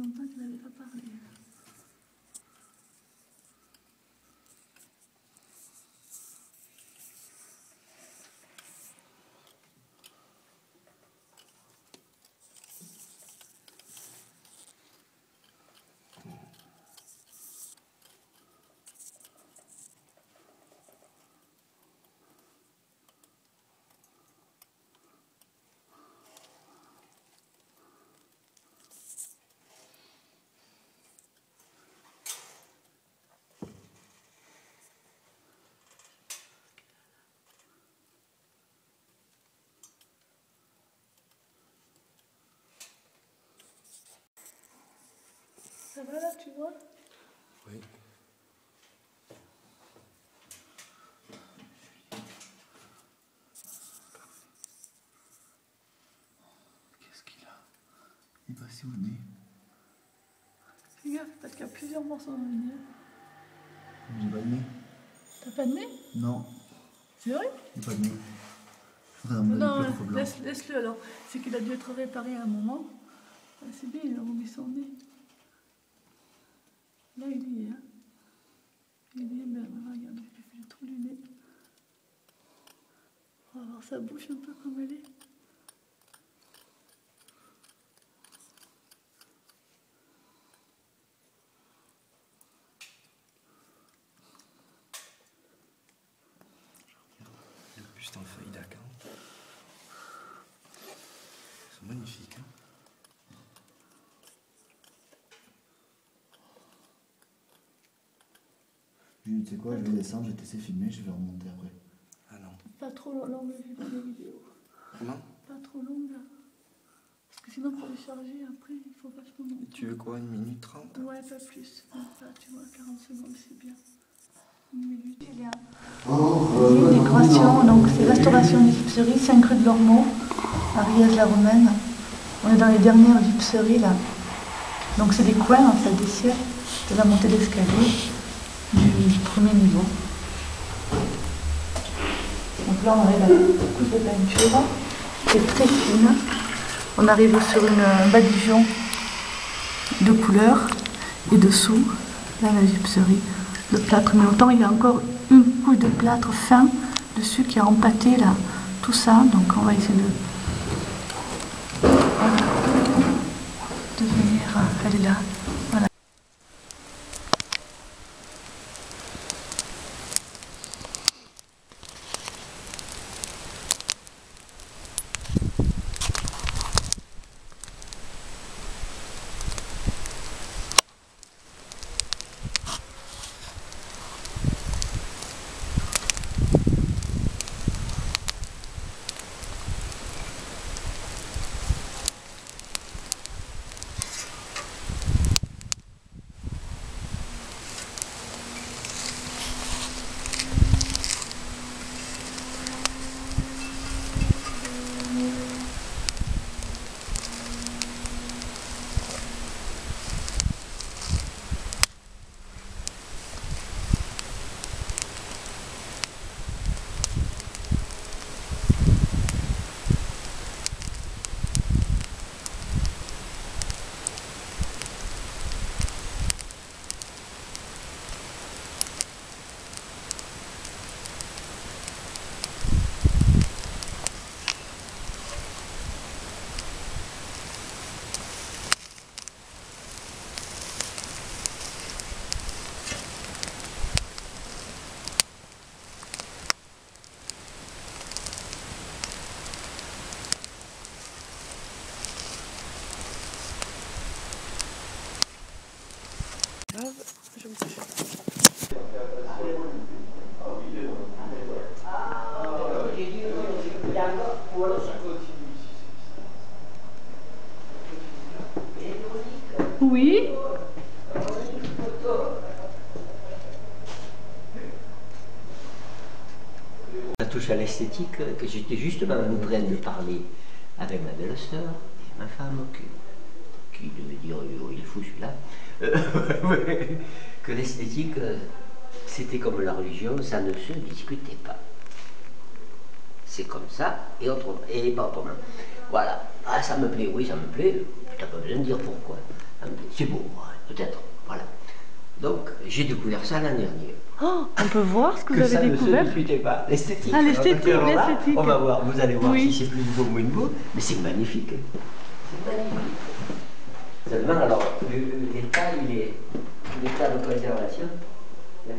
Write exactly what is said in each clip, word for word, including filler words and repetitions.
longtemps qu'elle n'avait pas parlé. Ça va là, tu vois? Oui. Qu'est-ce qu'il a? Il est passé au nez. Fais gaffe, parce qu'il y a plusieurs morceaux dans le nez. J'ai pas de nez. T'as pas de nez? Non. C'est vrai? J'ai pas de nez. Vraiment, non, il est trop blanc. laisse, laisse-le alors. C'est qu'il a dû être réparé à un moment. Ah, c'est bien, il a remis son nez. Là, il y est. Hein. Il y est, ben, regarde, j'ai fait le trou du nez. On va voir sa bouche un peu comme elle est. Le buste en feuille d'acanthe. Ils sont magnifiques. Hein. Tu sais quoi, je vais descendre, je vais tester filmer, je vais remonter après. Ah non. Pas trop longue la vidéo. Comment? Pas trop longue là. Parce que sinon pour les charger après, il faut vachement monter. Tu veux quoi, une minute trente? Ouais, pas plus. Pas, tu vois, quarante secondes c'est bien. Une minute. Il y a une décoration, donc c'est restauration des gypseries, cinq rue de l'Ormeau, à Riez-la-Romaine. On est dans les dernières gypseries là. Donc c'est des coins en fait, des sièges de la montée d'escalier du premier niveau. Donc là on arrive à la couche de peinture, qui est très fine. On arrive sur une, un badigeon de couleur et dessous, là la gypserie, le plâtre. Mais autant il y a encore une couche de plâtre fin dessus qui a empâté là, tout ça. Donc on va essayer de, voilà, de venir, elle est là. Voilà. Je me couche. Oui. Ça touche à l'esthétique, que j'étais justement en train de parler avec ma belle-sœur et ma femme, qui, qui devait dire oh, il est fou celui-là, euh, que l'esthétique, c'était comme la religion, ça ne se discutait pas. C'est comme ça, et autrement, et pas autrement. Voilà, ah ça me plaît, oui ça me plaît, tu n'as pas besoin de dire pourquoi. C'est beau, peut-être. Voilà. Donc, j'ai découvert ça l'année dernière. Oh, on peut voir ce que, que vous avez ça découvert. Ne se discutait pas. L'esthétique. Ah, l'esthétique, l'esthétique. On va voir, vous allez voir oui. si c'est plus beau ou moins beau, mais c'est magnifique. C'est magnifique. Seulement, alors, l'état, il est. L'état de préservation. Là.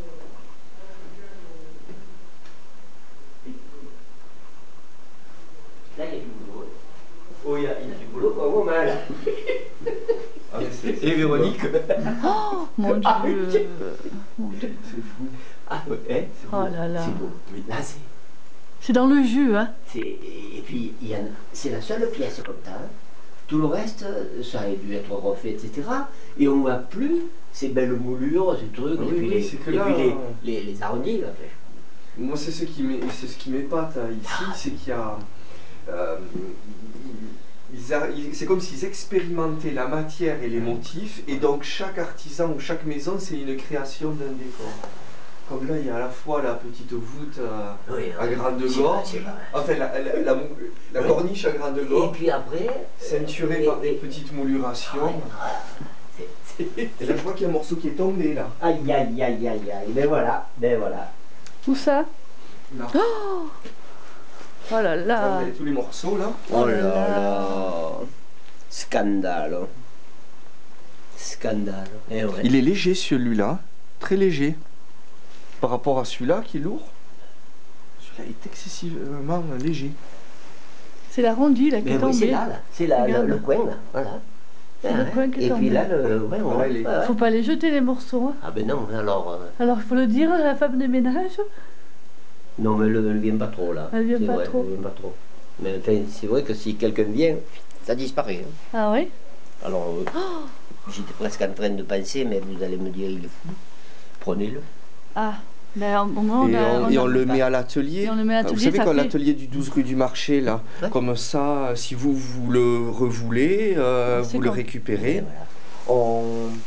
Là, il y a du boulot. Oh, il y a, il y a du boulot, pas au mal. Ah, et Véronique. Oh, mon Dieu. Ah, oui. Mon Dieu. C'est fou. Ah, ouais, c'est oh là là. C'est beau. Mais là, c'est. C'est dans le jus, hein. Et puis, c'est la seule pièce comme ça. Hein. Tout le reste, ça a dû être refait, et cetera. Et on ne voit plus ces belles moulures, ces trucs, oui, et puis, oui, les, et là, puis les, les, les arrondis. Là, moi, c'est ce qui m'épate ici, c'est qu'il y a... Euh, c'est comme s'ils expérimentaient la matière et les motifs, et donc chaque artisan ou chaque maison, c'est une création d'un décor. Comme là, il y a à la fois la petite voûte euh, oui, à grande gorge, enfin la, la, la, la oui. corniche à grande gorge, et puis après, ceinturée par des petites moulurations. Et là, je vois qu'il y a un morceau qui est tombé là. Aïe, aïe, aïe, aïe, aïe. Ben voilà, ben voilà. Où ça? Là. Oh, oh là là. Tous les morceaux là. Oh là là. Scandale. Scandale. Eh ouais. Il est léger celui-là, très léger. Par rapport à celui-là qui est lourd, celui-là est excessivement léger. C'est l'arrondi là qui est tombé. Oui, c'est là, là. C'est là, le, le coin là, voilà. C'est le coin qui est et tombé. puis là, le... ouais, voilà, ouais, il est... ouais, ouais. Faut pas les jeter les morceaux. Hein. Ah ben non, alors... Euh... Alors il faut le dire à la femme de ménage. Non mais elle ne vient pas trop là. Elle vient pas vrai, trop. Elle vient pas trop. Mais enfin, c'est vrai que si quelqu'un vient, ça disparaît. Hein. Ah oui. Alors, euh, oh, j'étais presque en train de penser, mais vous allez me dire, il est fou. Prenez-le. Ah, ben, au moins, on et a, on, on et a, on le met à l'atelier. Vous savez, quand fait... l'atelier du douze rue du Marché, là, ouais. Comme ça, si vous, vous le revoulez, euh, vous le récupérez. Voilà. On...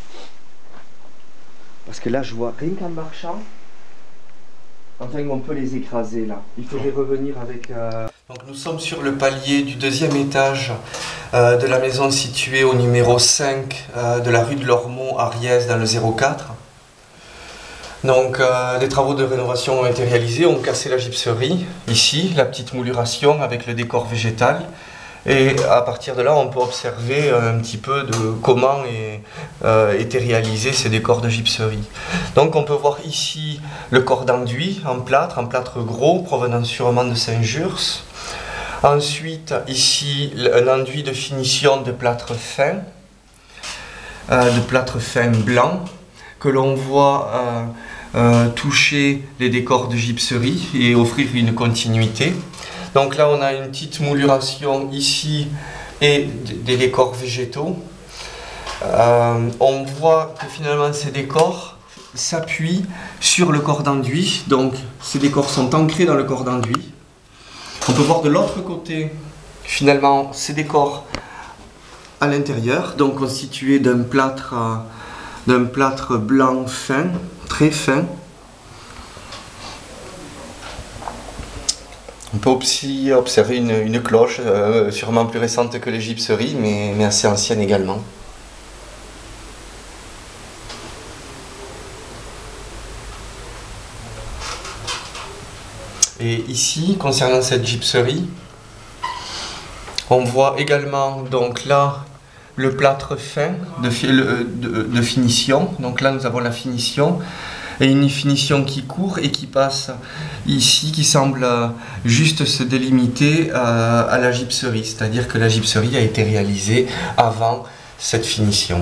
Parce que là, je vois rien qu'en marchant. Enfin, on peut les écraser là. Il faudrait revenir avec... Euh... Donc nous sommes sur le palier du deuxième étage euh, de la maison située au numéro cinq euh, de la rue de l'Ormeau à Riez dans le zéro quatre. Donc euh, des travaux de rénovation ont été réalisés, on cassé la gypserie, ici, la petite mouluration avec le décor végétal. Et à partir de là, on peut observer un petit peu de comment est, euh, étaient réalisés ces décors de gypserie. Donc on peut voir ici le corps d'enduit en plâtre, en plâtre gros, provenant sûrement de Saint-Just. Ensuite, ici, un enduit de finition de plâtre fin, euh, de plâtre fin blanc, que l'on voit euh, euh, toucher les décors de gypserie et offrir une continuité. Donc là, on a une petite mouluration ici et des décors végétaux. Euh, on voit que finalement ces décors s'appuient sur le corps d'enduit. Donc ces décors sont ancrés dans le corps d'enduit. On peut voir de l'autre côté, finalement, ces décors à l'intérieur, donc constitués d'un plâtre, d'un plâtre blanc fin, très fin. On peut aussi observer une, une cloche, euh, sûrement plus récente que les gypseries, mais, mais assez ancienne également. Et ici, concernant cette gypserie, on voit également donc là le plâtre fin de, de, de finition. Donc là, nous avons la finition. Et une finition qui court et qui passe ici, qui semble juste se délimiter euh, à la gypserie. C'est-à-dire que la gypserie a été réalisée avant cette finition.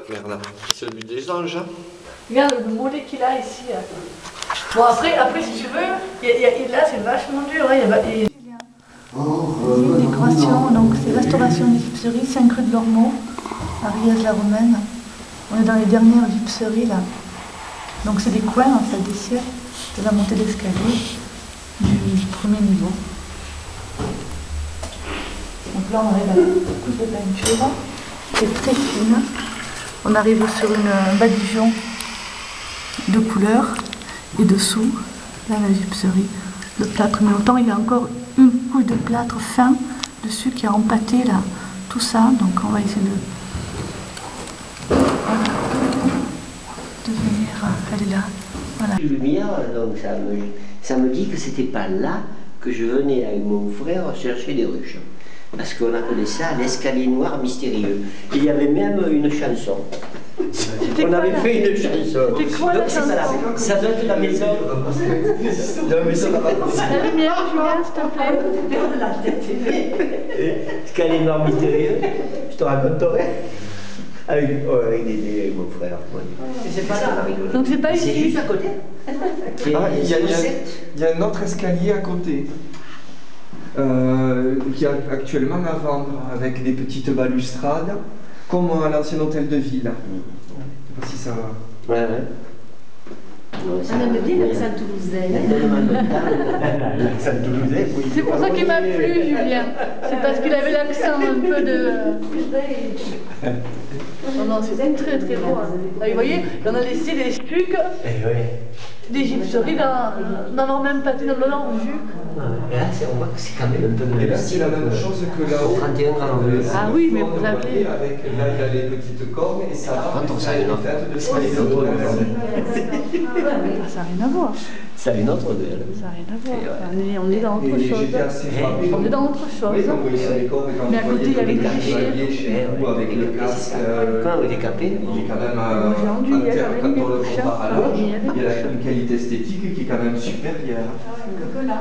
Merde, c'est le but des anges. Regarde le mollet qu'il a ici. Bon, après, après si tu veux, y a, y a, là c'est vachement dur. Hein, y a, y a... C'est une décoration, donc c'est restauration d'égypterie, Saint-Creux de l'Ormeau, à Riez-la-Romaine. On est dans les dernières gypseries là. Donc c'est des coins en fait, des siècles de la montée d'escalier du premier niveau. Donc là on arrive à la couche de peinture, qui est très fine. On arrive sur une, un badigeon de couleurs et dessous, là la gypserie, le plâtre. Mais autant il y a encore une couche de plâtre fin dessus qui a empâté là, tout ça. Donc on va essayer de, voilà, de venir, elle est là. Voilà. Lumière, donc ça me, ça me dit que c'était pas là que je venais avec mon frère chercher des ruches. Parce qu'on appelait ça l'escalier noir mystérieux. Il y avait même une chanson. On avait là fait une chanson. C'était quoi la chanson? Ça doit être la maison. La maison. La lumière, Julien, s'il te plaît. La tête. Escalier noir mystérieux. Je te raconterai. Avec, oh, avec, des, des, avec mon frère. C'est pas là. Donc c'est pas ici. C'est juste à côté. Ah, il y, a, il, y a, il y a un autre escalier à côté. Euh, qui est actuellement à vendre avec des petites balustrades, comme à l'ancien hôtel de ville. Je sais pas si ça va. Ouais, ouais. On aime bien l'accent toulousain. L'accent toulousain, oui. C'est pour ça qu'il m'a plu, Julien. C'est parce qu'il avait l'accent un peu de... Non, non, c'est très très beau. Hein. Là, vous voyez, on a laissé des stucs, des gypseries dans, dans leur même pâté, dans leur jus. Et là, on voit que c'est quand même un peu de... Et là, c'est la même chose que là au trente et un grammes. Ah oui, mais vous avez... Avec, là, il y a les petites cornes et ça va. Quand on sait une autre. Ça n'a rien à voir. Ça a une autre gueule. Ça n'a rien à voir. On est, on est dans autre Et chose. j'étais assez frappé. On est dans autre chose. Oui, donc, oui, sur les cornes, quand Mais à vous côté, il y voyez avait le des chevalier clichés. chez vous avec le casque. Quand on était capé, Il est quand même Moi, j'ai rendu, il y a euh, quand quand même on le des compare à couches, l'autre, il y a des il y a une qualité esthétique qui est quand même supérieure. Que là.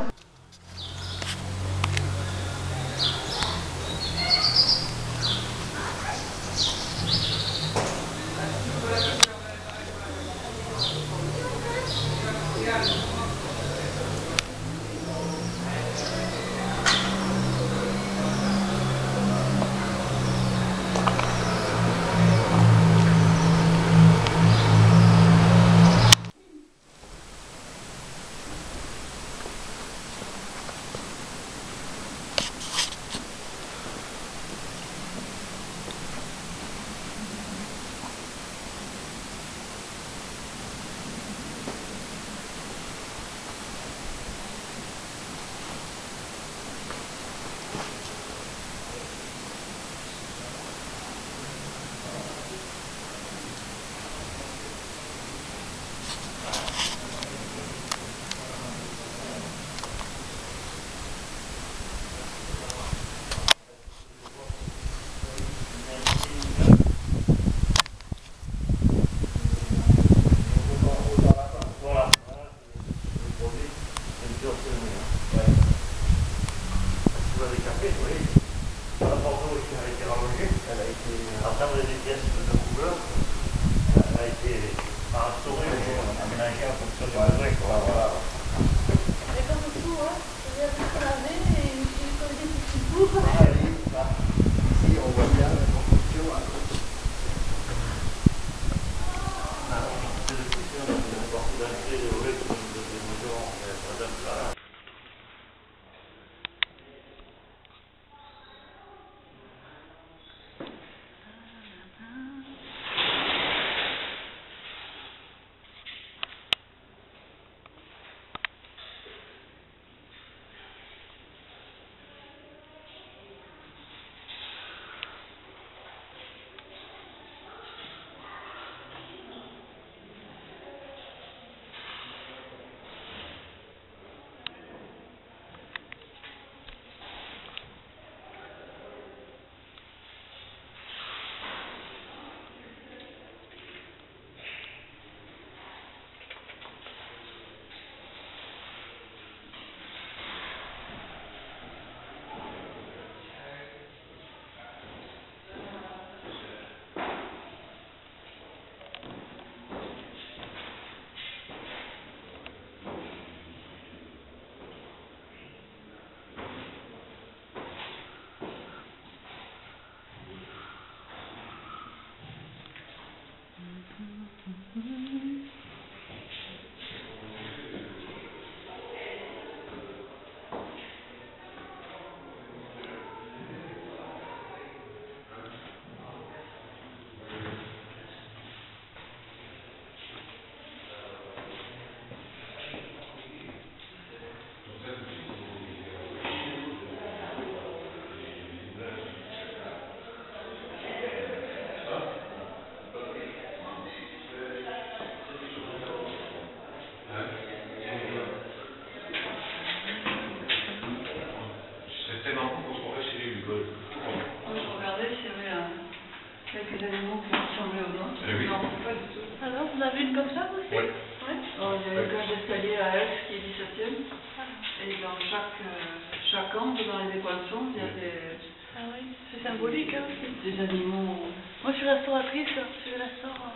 ascenseur aussi? Oui. Ouais. Oh, il y a une cage d'escalier à Aix qui est dix-septième. Et dans chaque, euh, chaque angle, dans les équations, il y a des, Ah oui, c'est symbolique hein, aussi. des animaux. Moi je suis restauratrice, je restaure,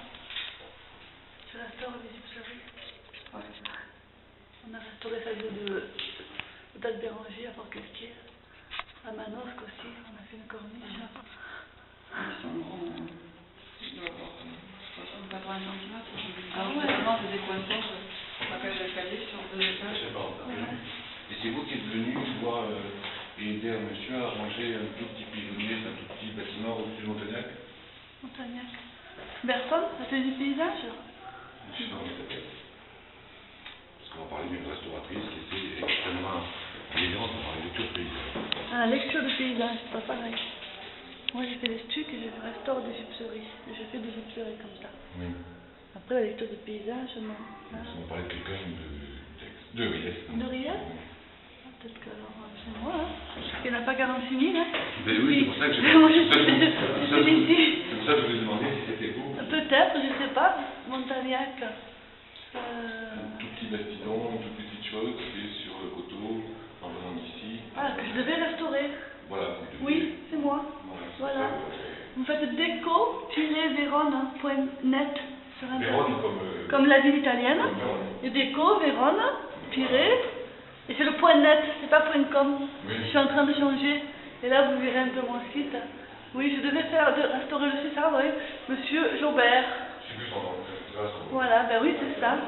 je restaure les gypseries. Ouais. On a restauré celle de d'Al Béranger à Port-Quesquier. À Manosque aussi, on a fait une corniche. Ils sont grands. euh, Ils doivent avoir soixante à quatre-vingts centimètres. Ah Alors, ouais. c'est vraiment des équations de la cage d'escalier sur deux étages. C'est bon. Ouais. Et c'est vous qui êtes venu, je vois, euh, et aider un monsieur à ranger un tout petit pigeonnier, un tout petit bâtiment au-dessus de Montagnac. Montagnac. Berton, atelier du paysage. Je sais pas comment ça s'appelle. Parce qu'on va parler d'une restauratrice qui était extrêmement élégante dans la lecture paysage. Ah, lecture de paysage, c'est pas pareil. Moi j'ai fait des stucs et je restaure des gypseries. Je fais des gypseries comme ça. Oui. Après la lecture de paysage, non. Nous Ah. allons parler de quelqu'un de, de Riez. De Riez? Ah, peut-être que alors c'est moi, hein. Parce qu'il n'y en a pas quarante-six mille, hein. Ben oui, c'est pour ça que j'ai Moi, je c'est pour ça que je- suis- c'est pour je ça que suis je- ici. c'est pour ça que je vous ai demandé si c'était vous. Peut-être, je sais pas. Montagnac. Euh... Un tout petit bastidon, une toute petite chose qui est sur le coteau, en venant d'ici. Ah, que je devais restaurer. Voilà. vous devez- Oui, c'est moi. Voilà. c'est Voilà. ça, euh, Vous faites déco-vérone point net sur Internet. Vérone comme. euh, Comme la ville italienne. comme Vérone. Et déco, Vérone, tiré. Et c'est le point net, c'est pas point com. Oui. Je suis en train de changer. Et là, vous verrez un peu mon site. Oui, je devais faire de restaurer le site, ça, oui. Monsieur Jaubert. Je sais plus son nom. c'est ça, son nom. Voilà, ben oui, c'est ça.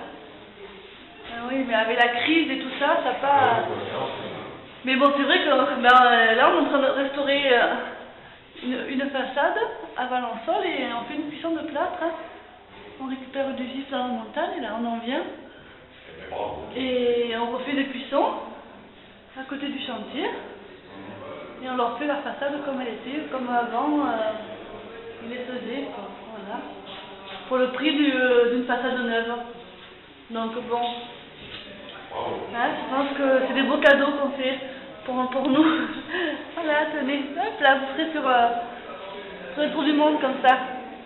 Ah oui, mais avec la crise et tout ça, ça n'a Ah, pas. oui, voilà, non, c'est- Mais bon, c'est vrai que ben, euh, là, on est en train de restaurer euh, une, une façade à Valençol et on fait une cuisson de plâtre. Hein. On récupère du gypse dans la montagne, et là, on en vient. Eh ben, bravo. Et on refait des cuissons à côté du chantier. Et on leur fait la façade comme elle était, comme avant, euh, ils les faisaient, quoi. Voilà. Pour le prix du, euh, d'une façade neuve. Donc bon, Bravo. hein, je pense que c'est des beaux cadeaux qu'on fait pour, pour nous. Voilà, tenez, hop là, vous serez sur, euh, sur le tour du monde comme ça.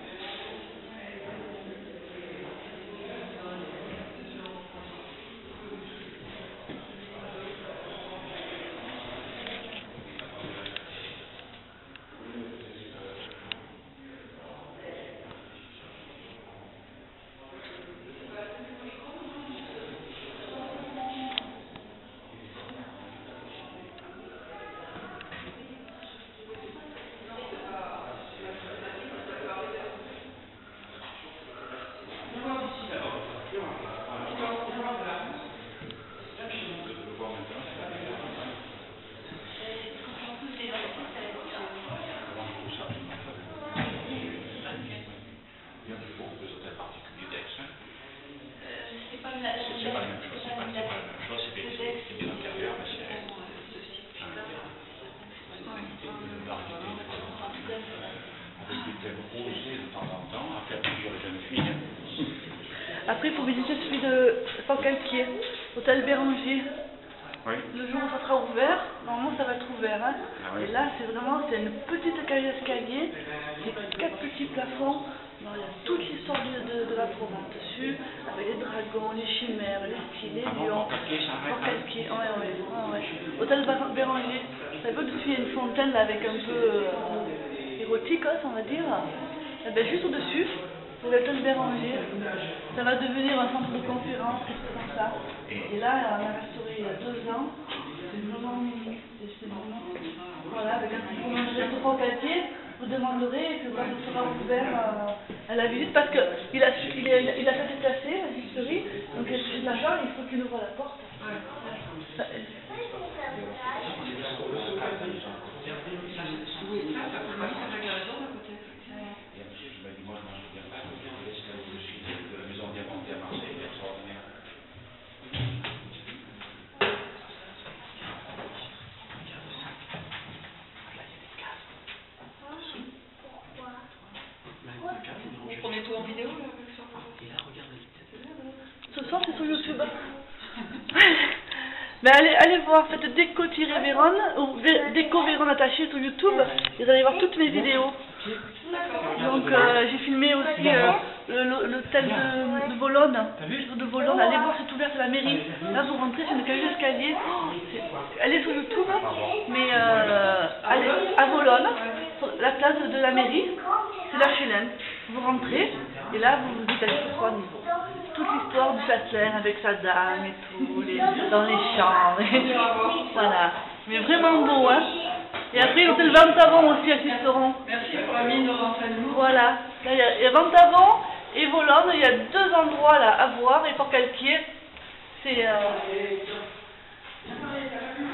Après, il faut visiter celui de Port-Calquier, hôtel Béranger. Oui. Le jour où ça sera ouvert, normalement ça va être ouvert. Hein. Ah oui. Et là, c'est vraiment c'est une petite cage d'escalier, c'est quatre petits plafonds. Alors, il y a toute l'histoire de, de, de la Provence dessus, avec les dragons, les chimères, les styles, les lions. Port-Calquier, ouais, ouais, ouais, ouais. Hôtel Bar- Béranger. Vous savez, au-dessus, il y a une fontaine là, avec un peu euh, érotique, hein, on va dire. Et ben, juste au-dessus, c'est l'hôtel Béranger. Ça va devenir un centre de conférence, quelque chose comme ça. Et là, on a restauré il y a deux ans. C'est vraiment mini. C'est vraiment. Voilà, avec un petit peu de restaurant Calquier, vous demanderez que quand il sera ouvert euh, à la visite, parce qu'il a, il a, il a sa tête cassée, la gypserie, donc il y a de la chambre, il faut qu'il ouvre la porte. Ça, Vous prenez tout en vidéo là, Ce soir, c'est sur YouTube. Mais allez, allez voir, faites déco-vérone ou vé- déco-vérone attaché sur YouTube. Vous allez voir toutes mes vidéos. Donc, euh, j'ai filmé aussi euh, l'hôtel de, de Volonne, de Volonne, allez voir, c'est ouvert, c'est la mairie. Là, vous rentrez, c'est une cage d'escalier. Elle est sur YouTube, mais euh, allez, à Volonne, sur la place de la mairie, c'est la Chélène. Vous rentrez, et là, vous vous dites allez sur trois niveaux. Toute l'histoire du châtelain avec sa dame et tout, les, dans les champs. Et, voilà. Mais vraiment beau, hein. Et après, l'hôtel Ventavon aussi à Sisteron. Merci pour la mine au renseignement. Voilà. Là, il y a, il y a Ventavon et Volonne. Il y a deux endroits là à voir. Et Port-Calquier, c'est... Euh...